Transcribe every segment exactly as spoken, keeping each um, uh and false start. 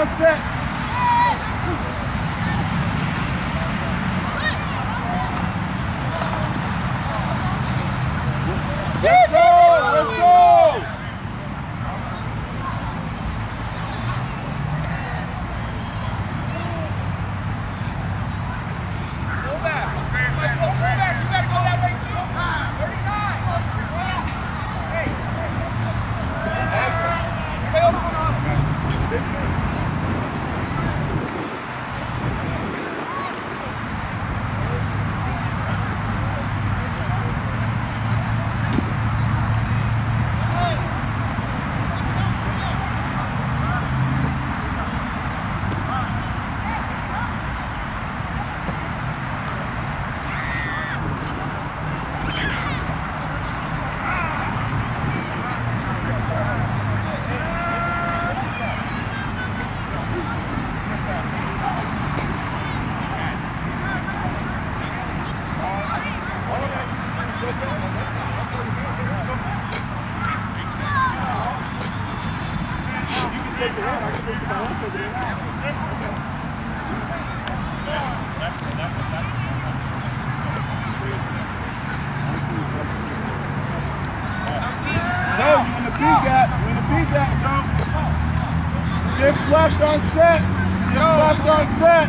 on set. Whistle! Whistle! Go back. Let's go back. You gotta go that way too. thirty-nine. Hey. Hey, what's going on? So, you in the B gap, you in the B gap, so. Shift left on set. Shift left on set.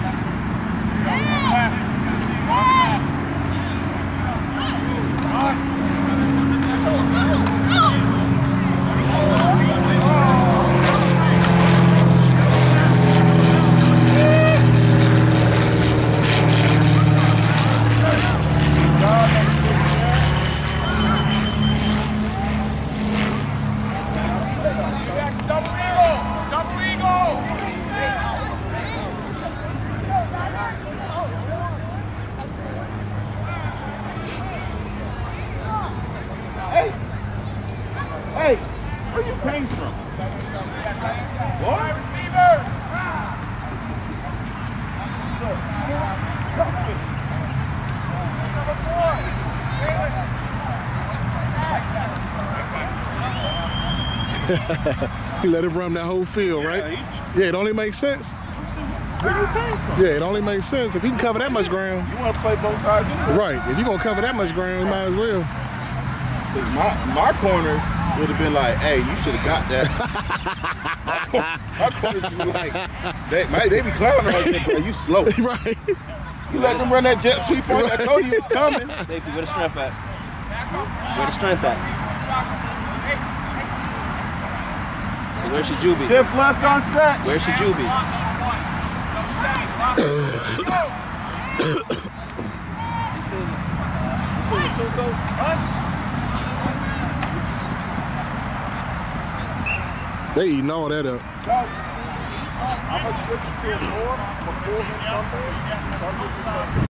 Hey, where you came from? What? Receiver! Number four. He let him run that whole field, right? Yeah, it only makes sense. Where you came from? Yeah, it only makes sense. If he can cover that much ground. You want to play both sides anyway. Right. If you're going to cover that much ground, you might as well. My, my corners would have been like, hey, you should have got that. my corners would be like, they, my, they be clowning on you, bro, you slow. Right. You let them run that jet sweep on you. I told you it was coming. Safety, where the strength at? Where the strength at? So where's your Juby? Shift left on set. Where's your Juby? He's still, he's still the two coach? Huh? They eating all that up. How much good still more? Before him, something?